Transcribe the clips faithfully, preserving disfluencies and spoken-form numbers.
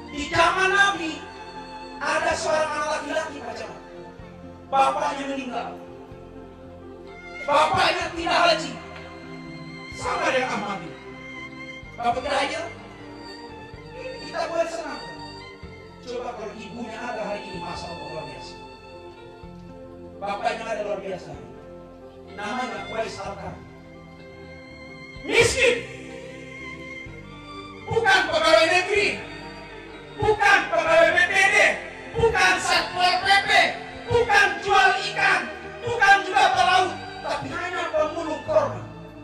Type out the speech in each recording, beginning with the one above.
Di zaman Nabi ada seorang anak laki-laki macam bapaknya meninggal, bapaknya tidak haji, sama dengan Ahmad ini. Bapak tidak haji, ini kita boleh senang. Coba kalau ibunya ada hari ini, masa Allah luar biasa. Bapaknya ada luar biasa. Namanya Uwais Al-Qarni. Miskin, bukan pegawai negeri, bukan pegawai B P D, bukan satpol P P, bukan jual ikan, bukan juga pelaut, tapi hanya pemulung korma.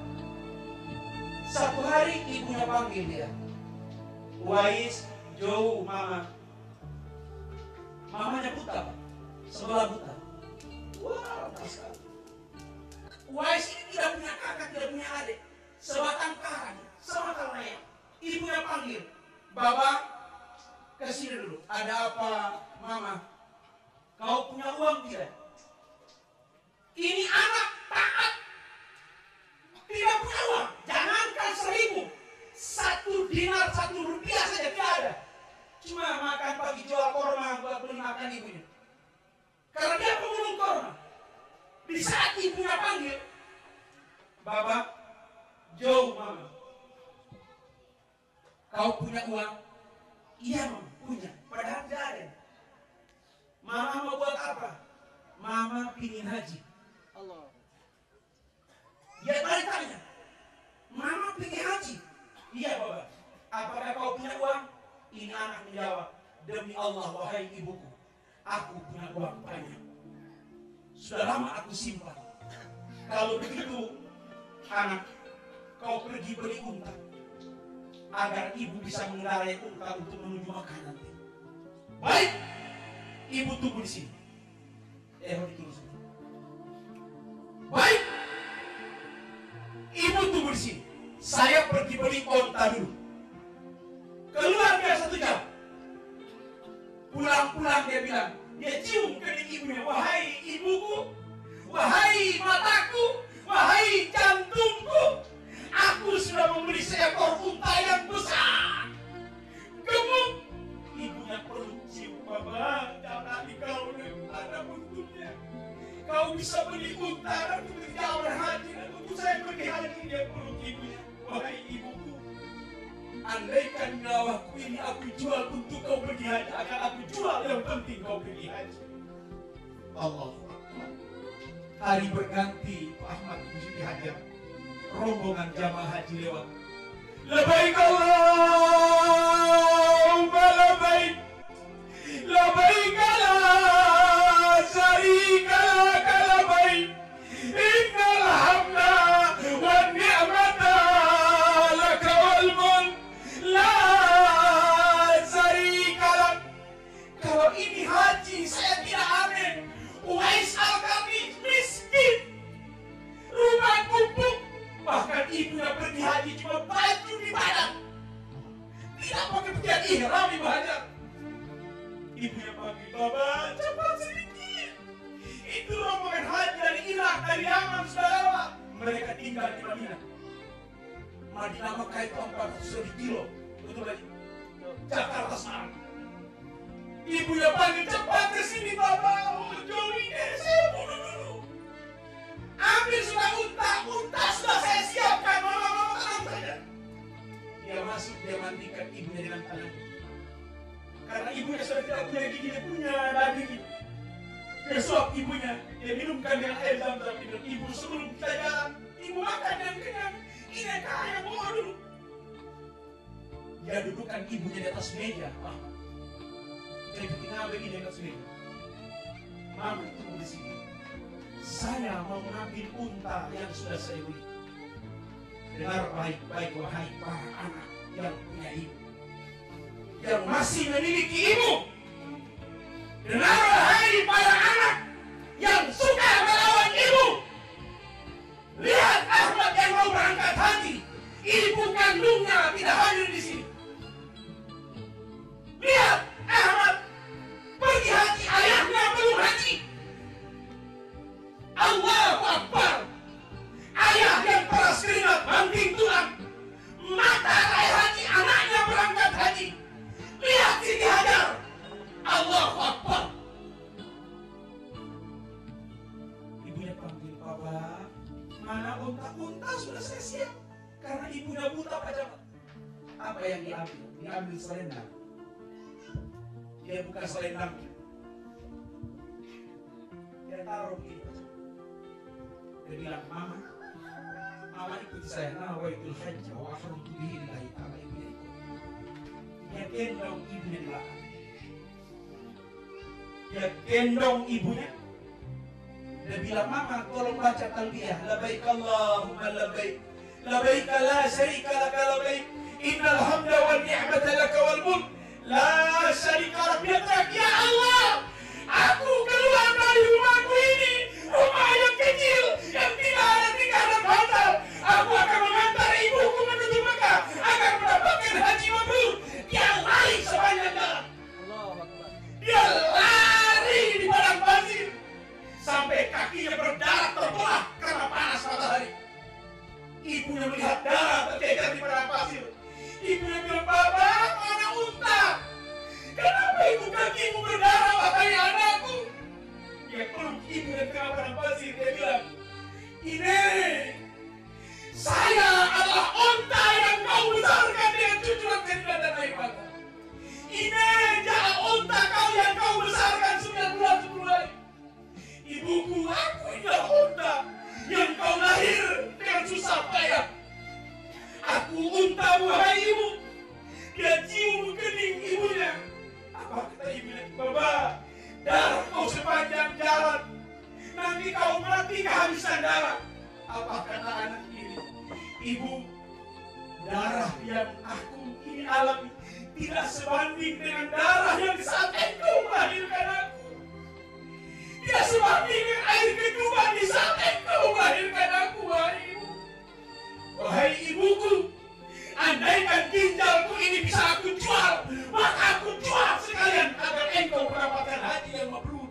Satu hari ibunya panggil dia, Uwais, jauh mama. Mamanya buta, sebelah buta. Wah, wow, Uwais ini tidak punya kakak, tidak punya adik, sebatang kara, sama kalanya. Ibunya panggil, Baba, kesini dulu. Ada apa, Mama? Kau punya uang tidak? Ini anak taat, tidak punya uang. Jangankan seribu, satu dinar, satu rupiah saja tidak ada. Cuma makan pagi jual korma buat beli makan ibunya. Karena dia pemulung korma. Di saat ibunya panggil, Baba, jauh Mama. Kau punya uang? Iya Mama, punya. Padahal tidak ada. Mama mau buat apa? Mama pingin haji. Allah. Dia balik tanya, Mama pingin haji? Iya Baba. Apakah kau punya uang? Ini anak menjawab, demi Allah wahai ibuku, aku punya uang banyak. Sudah lama aku simpan. Kalau begitu, anak, kau pergi beli unta agar ibu bisa mengendarai unta untuk menuju Makkah nanti. Baik, ibu tunggu di sini. Eh, ditunggu sini. Baik, ibu tunggu di sini. Saya pergi beli unta dulu. Keluar dia satu jam. Pulang-pulang dia bilang, dia cium kening ibunya, wahai ibuku, wahai mataku, wahai jantungku, aku sudah membeli seekor unta yang besar, gemuk. Ibunya perlu cium, Baba, jangan kau ada untungnya. Kau bisa beli unta dan untuk jamaah haji dan untuk saya pergi haji. Dia perlu ibunya, wahai ibuku, andaikan nyawaku ini aku jual untuk kau pergi haji, akan aku jual, yang penting kau pergi haji. Allah. Hari berganti, Pak Ahmad Siti Hajar, rombongan jamaah haji lewat. Labaik Allahumma labaik, labaik la syarika laka labaik, innal hamda wan ni'mata laka wal mulk la syarika lak. Kalau ini haji saya tidak amin. Uwais Al-Qarni miskin, rumah kumpul, bahkan ibunya pergi haji cuma baju di badan, tidak pakai pakaian ihram ibu hajar. Ibunya panggil, Baba cepat sedikit, itu rombongan haji dari Irak, dari Yaman sudah lewat. Mereka tinggal di Madinah. Madinah Makkah itu empat ratus kilo, betul lagi. Jakarta Semarang. Ibunya panggil, cepat ke sini Baba. Oh, jauh ini saya bunuh dulu. Ambil sudah unta, unta sudah saya siapkan. Mama, mama tenang saja. Dia masuk, dia mandikan ibunya dengan tangan. Karena ibunya sudah tidak punya gigi, dia punya daging itu. Dia suap ibunya, dia minumkan dengan air zam-zam. Dia bilang, ibu sebelum kita jalan, ibu makan dan kenyang. Ini kaya, bawa dulu. Dia dudukkan ibunya di atas meja. Ah. Jadi kita begini di atas meja. Mama tunggu di sini. Saya mau mengambil unta yang sudah saya beli. Dengar baik-baik wahai para anak yang punya ibu, yang masih memiliki ibu. Dengar wahai para anak yang suka melawan ibu. Lihat Ahmad yang mau berangkat haji, ibu kandungnya tidak hadir di sini. Lihat Ahmad pergi haji, ayahnya belum haji. Allahu Akbar. Ayah yang peras keringat, banting tulang, mata raih haji, anaknya berangkat haji. Lihat sini selendang. Dia buka selendang. Dia taruh gitu. Dia bilang, Mama, Mama ikuti saya. Nawaitul hajj wa ahramtu bihi lillahi ta'ala. Ibunya ikut. Dia gendong ibunya di belakang. Dia gendong ibunya. Dia bilang, Mama, tolong baca talbiyah. Labaik Allahumma labaik. Labaik la syarika laka labaik. Innal hamda wal ni'mata laka wal mulk. La syarika lak. Dia teriak, ya Allah, aku keluar dari rumahku ini, rumah yang kecil yang tidak ada tingkatan hotel. Aku akan mengantar ibuku menuju Mekah agar mendapatkan haji mabrur. Dia lari sepanjang jalan. Dia lari di padang pasir sampai kakinya berdarah terbelah karena panas matahari. Ibunya melihat darah tercecer di padang pasir. Ibunya bilang, Baba, mana unta? Kenapa ibu kakimu berdarah, wahai anakku? Dia peluk ibu dan ke padang pasir. Dia bilang, ini saya adalah unta yang kau besarkan dengan cucuran keringat dan air mata. Ini jalan unta kau yang kau besarkan sembilan bulan sepuluh hari. Ibuku, aku adalah unta yang kau lahir dengan susah payah. Aku unta, wahai ibu. Dia cium kening ibunya. Apa kata ibunya? Baba, darah kau sepanjang jalan. Nanti kau mati kehabisan darah. Apa kata anak ini? Ibu, darah yang aku ini alami tidak sebanding dengan darah yang saat engkau melahirkan aku. Tidak sebanding dengan air ketuban di saat engkau melahirkan aku, wahai ibu. Wahai ibuku, andaikan ginjalku ini bisa aku jual, maka aku jual sekalian agar engkau mendapatkan haji yang mabrur.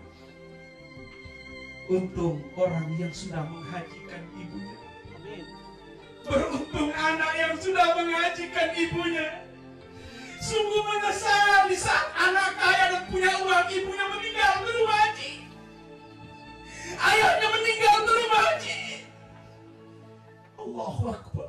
Untung orang yang sudah menghajikan ibunya. Beruntung anak yang sudah menghajikan ibunya. Sungguh menyesal di saat anak kaya dan punya uang, ibunya meninggal belum haji. Ayahnya meninggal belum haji. Allahu Akbar.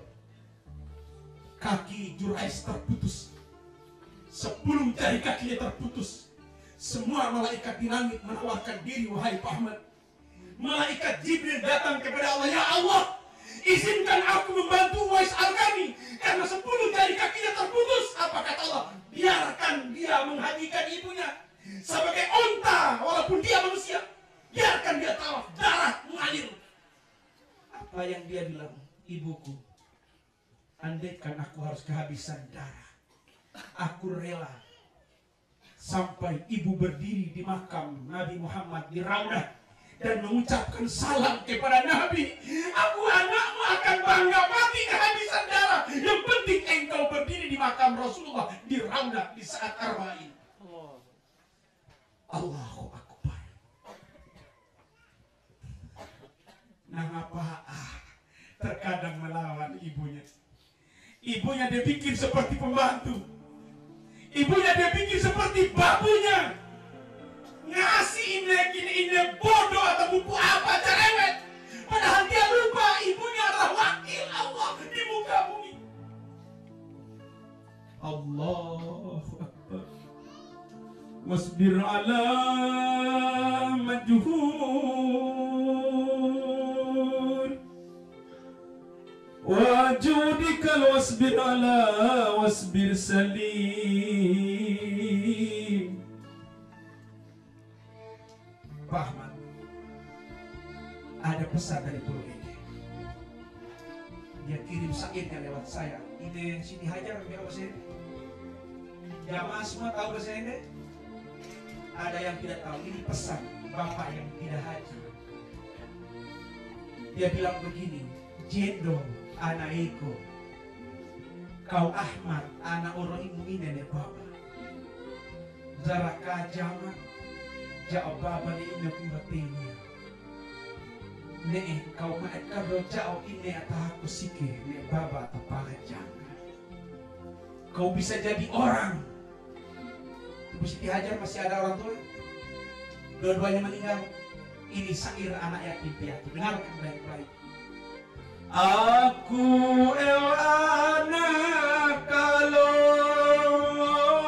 Kaki Jurais terputus. Sepuluh jari kakinya terputus. Semua malaikat di langit menawarkan diri, wahai Muhammad. Malaikat Jibril datang kepada Allah, ya Allah, izinkan aku membantu Uwais Al-Qarni karena sepuluh jari kakinya terputus. Apa kata Allah? Biarkan dia menghajikan ibunya sebagai unta, walaupun dia manusia. Biarkan dia tawaf, darah mengalir. Apa yang dia bilang? Ibuku, andaikan aku harus kehabisan darah, aku rela sampai ibu berdiri di makam Nabi Muhammad di Raudah dan mengucapkan salam kepada Nabi. Aku anakmu akan bangga mati kehabisan darah. Yang penting engkau berdiri di makam Rasulullah di Raudah di saat Arba'in. Allahu Akbar. Nah apa? Ah, terkadang melawan ibunya. Ibunya dia pikir seperti pembantu. Ibunya dia pikir seperti babunya. Ngasih ini gini ini bodoh atau buku apa cerewet. Padahal dia lupa ibunya adalah wakil Allah di muka bumi. Allahu Akbar. Wasbir ala majhur wajudikal wasbir ala wasbir salim. Pak Ahmad, ada pesan dari Pulau Ede. Dia kirim syairnya lewat saya. Ini Siti Hajar yang bahasa Ede. Jamaah semua tahu bahasa Ede? Ada yang tidak tahu. Ini pesan bapak yang tidak haji. Dia bilang begini, Jendo anak Eko, kau Ahmad anak orang ini nenek bapak. Zaraka jaman jauh baba ni ina kumbatenya. Ne kau maekar do jauh ini atau aku sikir ne baba tapajang. Kau bisa jadi orang. Ibu Siti Hajar masih ada orang tua. Dua-duanya meninggal. Ini syair anak yatim piatu. Dengarkan baik-baik. Aku el anak kalau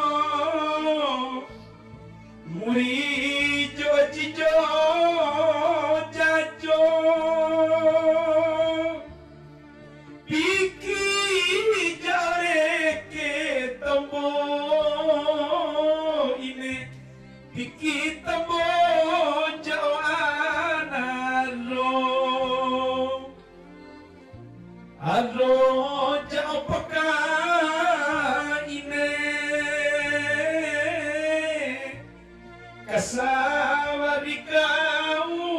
Kasama di kamu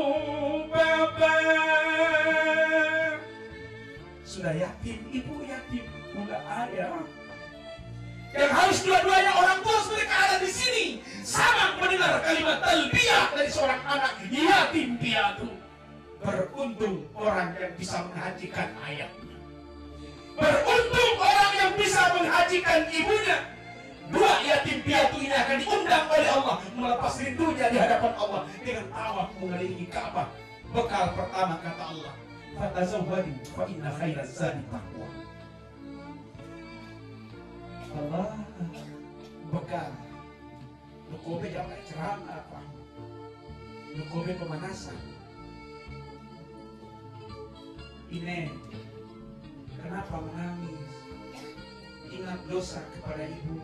bapak. Sudah yatim, ibu yatim, pula ayah. Yang harus dua-duanya orang tua mereka ada di sini, sama mendengar kalimat talbiyah dari seorang anak yatim piatu. Beruntung orang yang bisa menghajikan ayahnya. Beruntung orang yang bisa menghajikan ibunya. Dua yatim piatu ini akan diundang oleh Allah melepas rindunya di hadapan Allah dengan tawaf mengelilingi Ka'bah. Bekal pertama kata Allah, fatazawwadu fa inna khairaz zadi taqwa. Allah bekal. Lukobe jangan ceramah apa. Lukobe pemanasan. Ini kenapa menangis? Ingat dosa kepada ibu.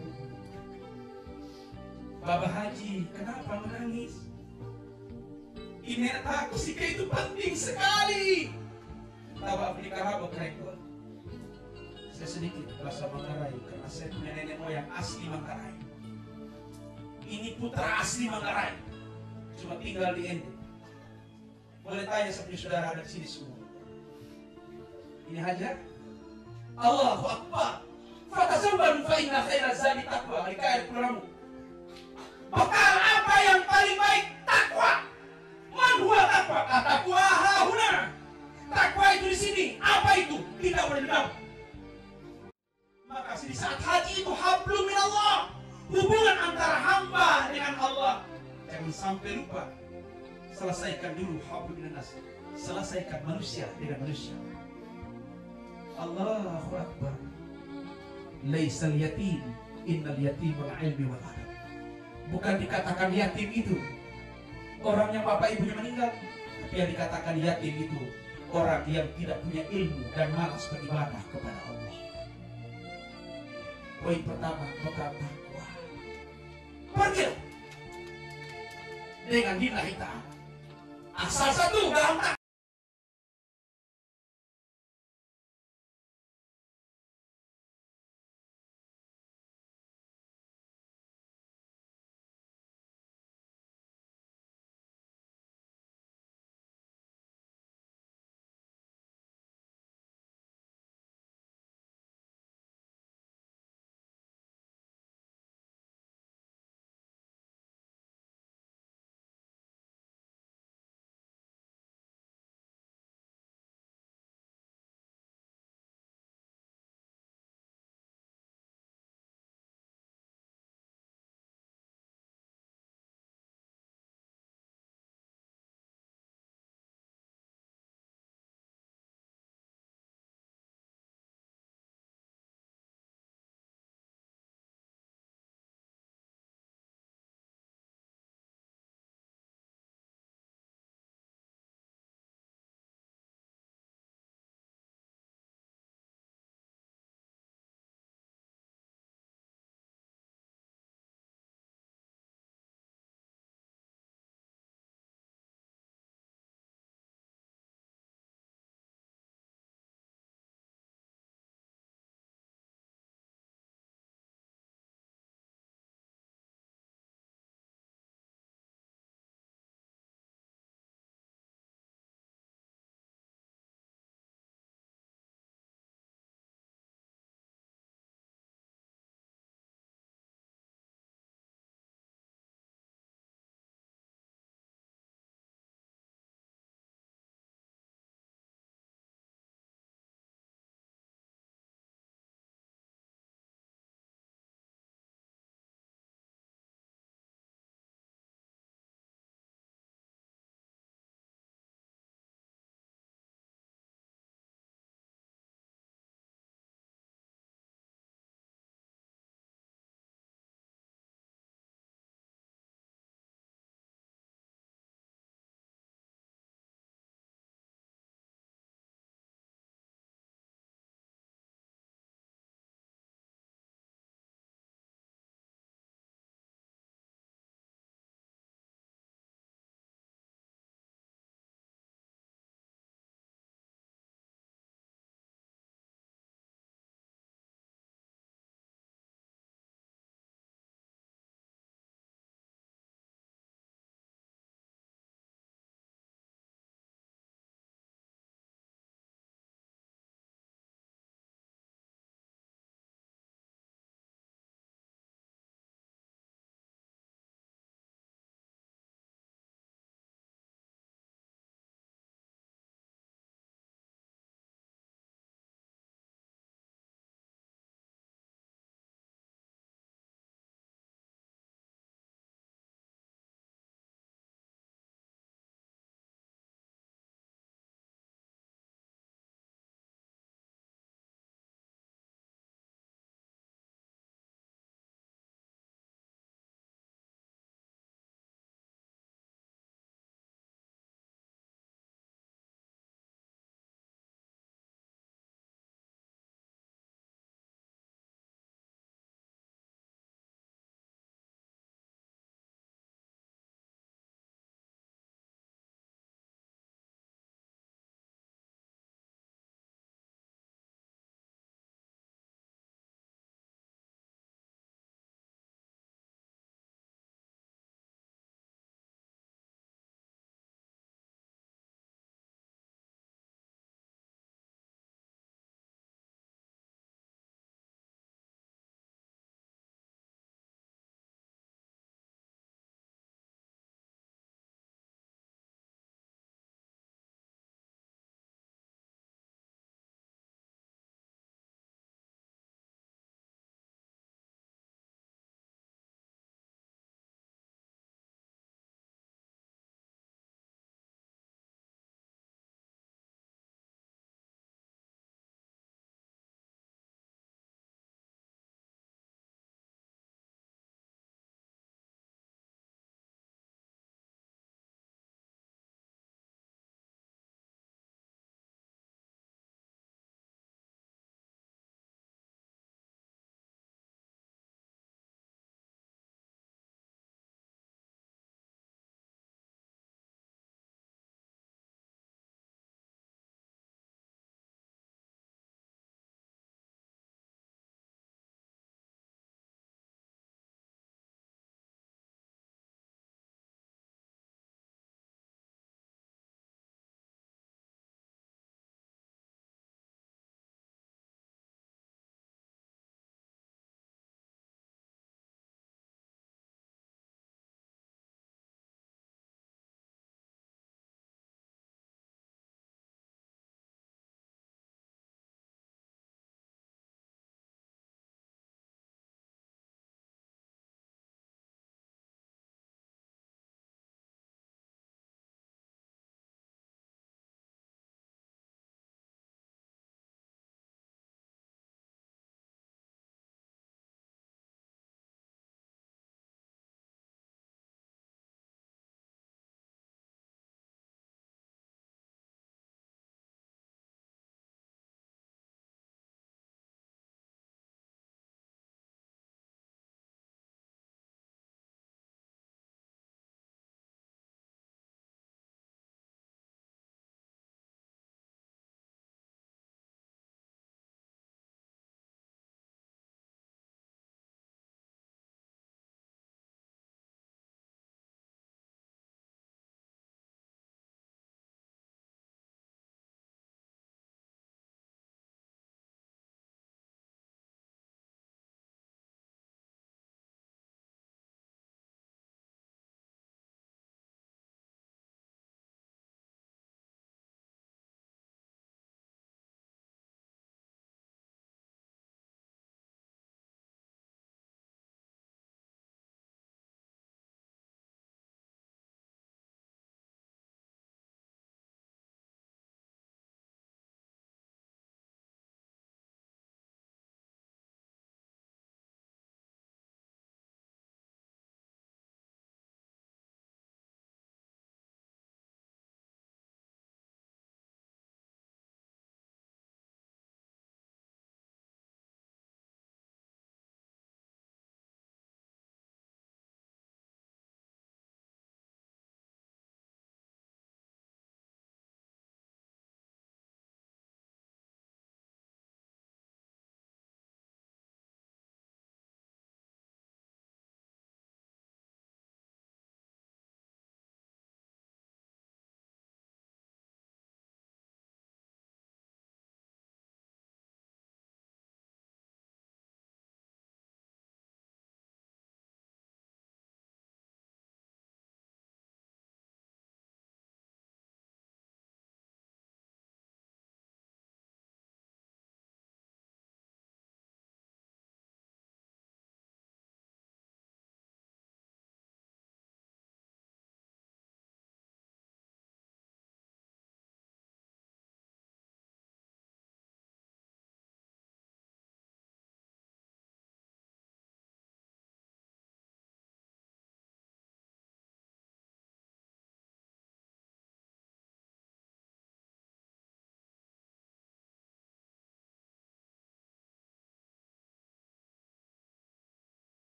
Baba Haji, kenapa menangis? Ini aku sih itu penting sekali. Tahu beli karabo kerekon. Saya sedikit bahasa Manggarai karena saya punya nenek moyang asli Manggarai. Ini putra asli Manggarai, cuma tinggal di Ende. Boleh tanya sama saudara ada di sini semua. Ini hajar. Allahu Akbar. Fatazawwadu fa inna khairaz zadi taqwa. Ikair pulamu. Bekal apa yang paling baik? Takwa. Man huwa takwa? Takwa hahuna. Takwa itu di sini. Apa itu? Tidak boleh dibilang. Maka di saat haji itu hablum minallah. Hubungan antara hamba dengan Allah. Jangan sampai lupa. Selesaikan dulu hablum minannas. Selesaikan manusia dengan manusia. Allahu Akbar. Laisal yatim innal yatim wal ilmi wal adab. Bukan dikatakan yatim itu orang yang bapak ibunya meninggal, tapi yang dikatakan yatim itu orang yang tidak punya ilmu dan malas beribadah kepada Allah. Poin pertama, bekal takwa. Pergi dengan lillahi ta'ala. Asal satu dalam takwa.